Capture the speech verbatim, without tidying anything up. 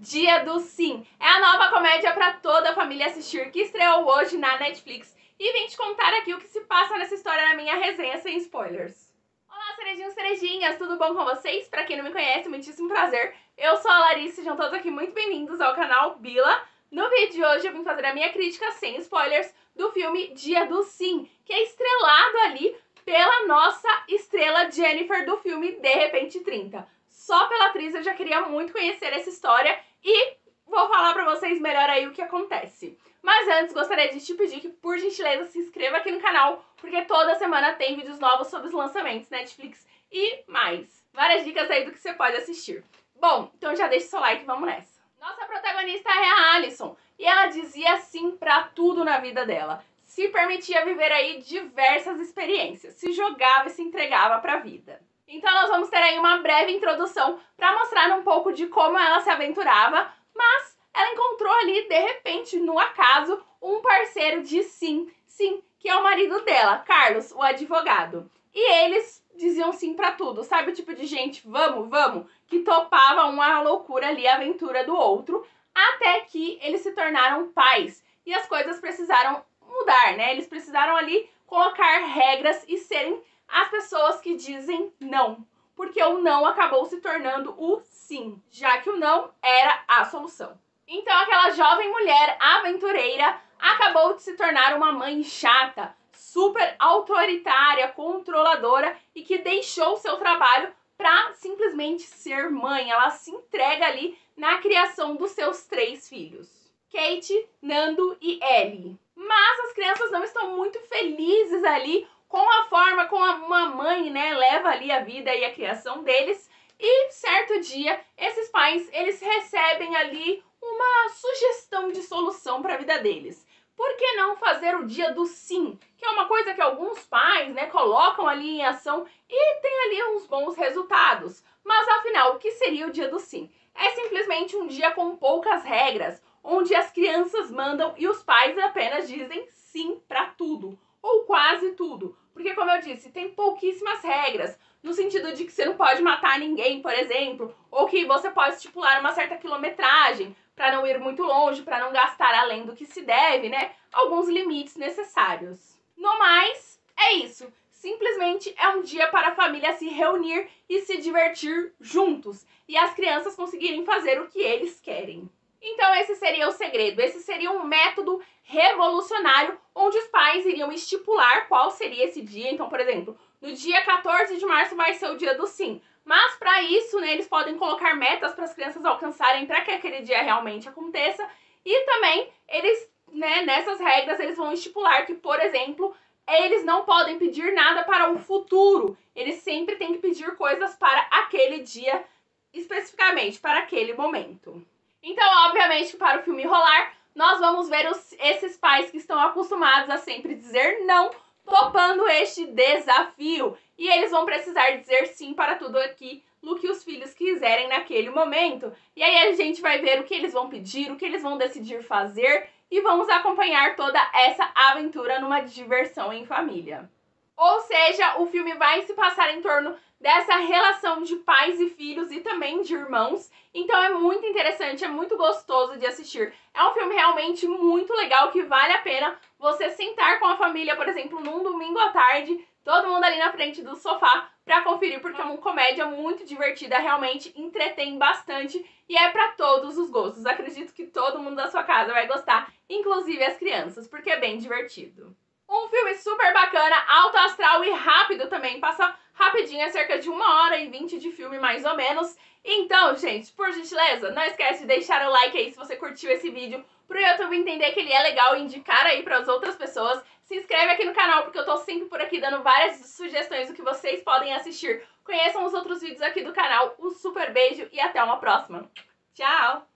Dia do Sim. É a nova comédia para toda a família assistir que estreou hoje na Netflix e vim te contar aqui o que se passa nessa história na minha resenha sem spoilers. Olá, cerejinhos e cerejinhas, tudo bom com vocês? Pra quem não me conhece, muitíssimo prazer. Eu sou a Larissa, sejam todos aqui muito bem-vindos ao canal Bila. No vídeo de hoje eu vim fazer a minha crítica sem spoilers do filme Dia do Sim, que é estrelado ali pela nossa estrela Jennifer do filme De Repente trinta. Só pela atriz eu já queria muito conhecer essa história e vou falar pra vocês melhor aí o que acontece. Mas antes, gostaria de te pedir que, por gentileza, se inscreva aqui no canal, porque toda semana tem vídeos novos sobre os lançamentos Netflix e mais. Várias dicas aí do que você pode assistir. Bom, então já deixa o seu like e vamos nessa. Nossa protagonista é a Alison, e ela dizia sim pra tudo na vida dela. Se permitia viver aí diversas experiências, se jogava e se entregava pra vida. Então nós vamos ter aí uma breve introdução para mostrar um pouco de como ela se aventurava, mas ela encontrou ali, de repente, no acaso, um parceiro de sim, sim, que é o marido dela, Carlos, o advogado. E eles diziam sim pra tudo, sabe o tipo de gente, vamos, vamos, que topava uma loucura ali, a aventura do outro, até que eles se tornaram pais e as coisas precisaram mudar, né? Eles precisaram ali colocar regras e serem as pessoas que dizem não, porque o não acabou se tornando o sim, já que o não era a solução. Então aquela jovem mulher aventureira acabou de se tornar uma mãe chata, super autoritária, controladora e que deixou o seu trabalho para simplesmente ser mãe. Ela se entrega ali na criação dos seus três filhos, Kate, Nando e Ellie. Mas as crianças não estão muito felizes ali com a forma como uma mãe, né, leva ali a vida e a criação deles. E certo dia, esses pais, eles recebem ali uma sugestão de solução para a vida deles. Por que não fazer o dia do sim? Que é uma coisa que alguns pais, né, colocam ali em ação e tem ali uns bons resultados. Mas afinal, o que seria o dia do sim? É simplesmente um dia com poucas regras, onde as crianças mandam e os pais apenas dizem sim para tudo, ou quase tudo. Porque, como eu disse, tem pouquíssimas regras, no sentido de que você não pode matar ninguém, por exemplo, ou que você pode estipular uma certa quilometragem para não ir muito longe, para não gastar além do que se deve, né? Alguns limites necessários. No mais, é isso. Simplesmente é um dia para a família se reunir e se divertir juntos, e as crianças conseguirem fazer o que eles querem. Então esse seria o segredo, esse seria um método revolucionário onde os pais iriam estipular qual seria esse dia. Então, por exemplo, no dia quatorze de março vai ser o dia do sim. Mas para isso, né, eles podem colocar metas para as crianças alcançarem para que aquele dia realmente aconteça. E também, eles, né, nessas regras, eles vão estipular que, por exemplo, eles não podem pedir nada para o futuro. Eles sempre têm que pedir coisas para aquele dia, especificamente para aquele momento. Então, obviamente, para o filme rolar, nós vamos ver os, esses pais que estão acostumados a sempre dizer não, topando este desafio. E eles vão precisar dizer sim para tudo aquilo que os filhos quiserem naquele momento. E aí a gente vai ver o que eles vão pedir, o que eles vão decidir fazer e vamos acompanhar toda essa aventura numa diversão em família. Ou seja, o filme vai se passar em torno dessa relação de pais e filhos e também de irmãos. Então é muito interessante, é muito gostoso de assistir. É um filme realmente muito legal que vale a pena você sentar com a família, por exemplo, num domingo à tarde, todo mundo ali na frente do sofá pra conferir, porque é uma comédia muito divertida, realmente entretém bastante e é pra todos os gostos. Acredito que todo mundo da sua casa vai gostar, inclusive as crianças, porque é bem divertido. Um filme super bacana, alto astral e rápido também, passa rapidinho, é cerca de uma hora e vinte de filme mais ou menos. Então, gente, por gentileza, não esquece de deixar o like aí se você curtiu esse vídeo, pro YouTube entender que ele é legal e indicar aí para as outras pessoas. Se inscreve aqui no canal, porque eu tô sempre por aqui dando várias sugestões do que vocês podem assistir. Conheçam os outros vídeos aqui do canal, um super beijo e até uma próxima. Tchau!